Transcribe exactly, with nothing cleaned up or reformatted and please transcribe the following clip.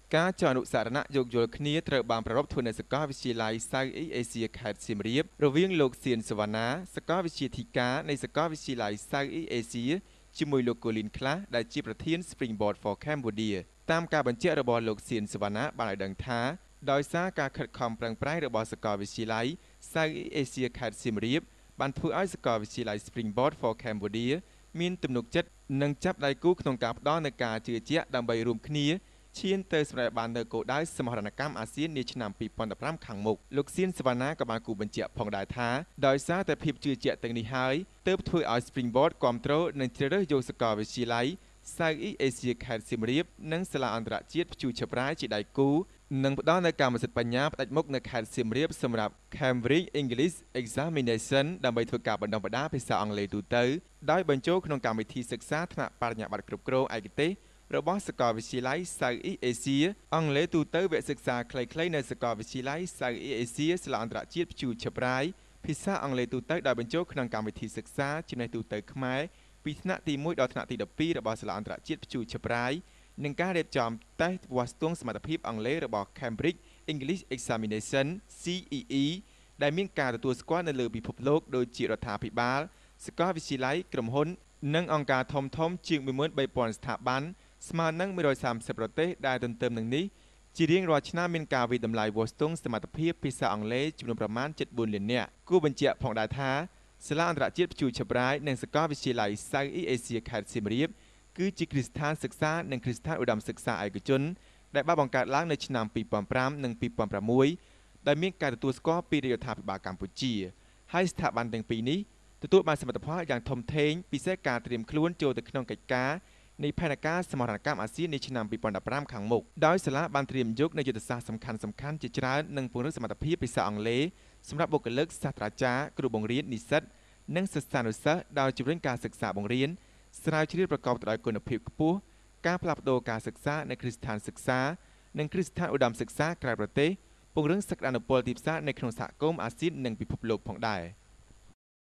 ការចរនុសារណៈយោគយល់គ្នាត្រូវបានប្រារព្ធធ្វើនៅសាកលវិទ្យាល័យ South East Asia ខេត្តសៀមរាបរវាងលោកសៀនសវណ្ណាសាកលវិទ្យាធិការនៃសាកលវិទ្យាល័យ South East Asia ជាមួយលោកកូលីនខ្លះដែលជាប្រធាន Springboard for Cambodia តាមការបញ្ជាក់របស់លោកសៀនសវណ្ណាបានឲ្យដឹងថាដោយសារការខិតខំប្រឹងប្រែងរបស់សាកលវិទ្យាល័យ South East Asia ខេត្តសៀមរាបបានធ្វើឲ្យសាកលវិទ្យាល័យ Springboard for Cambodia មានទំនុកចិត្តនិងចាប់ដៃគូក្នុងការផ្ដល់នូវការជឿជាក់ដើម្បីរួមគ្នាឈានទៅសម្រេចបាននូវគោលដៅសមហរណកម្មអាស៊ាននាឆ្នាំពីរពាន់ដប់ប្រាំខាងមុខលោកសៀនសវណ្ណាក៏បានគូបញ្ជាក់ផងដែរថាដោយសារតែភាពជឿជាក់ទាំងនេះហើយទើបធ្វើឲ្យ Springboard គ្រប់គ្រងនិងជ្រើសរើសយកសាកលវិទ្យាល័យ South East Asia ខេត្តសៀមរាបនិងសាលាអន្តរជាតិព្យូឆប្រាយជាដៃគូនិងផ្ដល់នូវកម្មសិទ្ធិបញ្ញាផ្ដាច់មុខនៅខេត្តសៀមរាបសម្រាប់ Cambridge English Examination ដើម្បីធ្វើការបណ្ដុះបណ្ដាលភាសាអង់គ្លេសទូទៅដោយបញ្ចូលក្នុងកម្មវិធីសិក្សាថ្នាក់បរិញ្ញាបត្រគ្រប់គ្រងឯកទេសរបស់សាកលវិទ្យាល័យ South East Asia អង់គ្លេសទូទៅវគ្គសិក្សាខ្លីៗនៅសាកលវិទ្យាល័យ South East Asia សាលាអន្តរជាតិព្យូឆប្រាយភាសាអង់គ្លេសទូទៅដោយបញ្ចូលក្នុងកម្មវិធីសិក្សាចំណេះទូទៅខ្មែរពីថ្នាក់ទីមួយដល់ថ្នាក់ទីដប់ពីររបស់សាលាអន្តរជាតិព្យូឆប្រាយនិងការរៀបចំតេស្តវាស់ស្ទង់សមត្ថភាពអង់គ្លេសរបស់ Cambridge English Examination ซี อี อี ដែលមានការទទួលស្គាល់នៅលើពិភពលោកដូចជារដ្ឋាភិបាលសាកលវិទ្យាល័យក្រុមហ៊ុននិងអង្គការធំៗជាង មួយម៉ឺនបីពាន់ ស្ថាប័នស្មើនឹងមួយរយសាមសិបប្រទេសដែលទន្ទឹមនឹងនេះជារៀងរាល់ឆ្នាំមានការវិតម្លៃវាស់ស្ទង់សមត្ថភាពភាសាអង់គ្លេសចំនួនប្រមាណ ជិតបួនលាននាក់គួរបញ្ជាក់ផងដែរថាសាលាអន្តរជាតិព្យូឆប្រាយនិងសាកលវិទ្យាល័យ South East Asia ខេត្តសៀមរាបគឺជាគ្រឹះស្ថានសិក្សានិងគ្រឹះស្ថានឧត្តមសិក្សាឯកជនដែលបានបង្កើតឡើងនៅឆ្នាំពីរពាន់ប្រាំនិងពីរពាន់ប្រាំមួយដែលមានការទទួលស្គាល់ពីរដ្ឋាភិបាលកម្ពុជាហើយស្ថាប័នទាំងពីរនេះទទួលបានសមិទ្ធផលយ៉ាងធំធេងពិសេសការត្រៀមខ្លួនចូលទៅក្នុងកិច្ចការនៃផែនការសមរណកម្មអាស៊ាននាឆ្នាំពីរពាន់ដប់ប្រាំខាងមុខដោយសាលាបានត្រៀមយកនូវយុទ្ធសាស្ត្រសំខាន់សំខាន់ជាច្រើននិងពង្រឹងសមត្ថភាពភាសាអង់គ្លេសសម្រាប់បុគ្គលិកសាស្ត្រាចារ្យគ្រូបង្រៀននិស្សិតនិងសិស្សានុសិស្សដោយជំរុញការសិក្សាបង្រៀនស្រាវជ្រាវប្រកបដោយគុណភាពខ្ពស់ការផ្លាស់ប្តូរការសិក្សានៅគ្រឹះស្ថានសិក្សានិងគ្រឹះស្ថានឧត្តមសិក្សាក្រៅប្រទេសពង្រឹងសក្តានុពលទីផ្សារនៅក្នុងសហគមន៍អាស៊ាននិងពិភពលោកផងដែរ។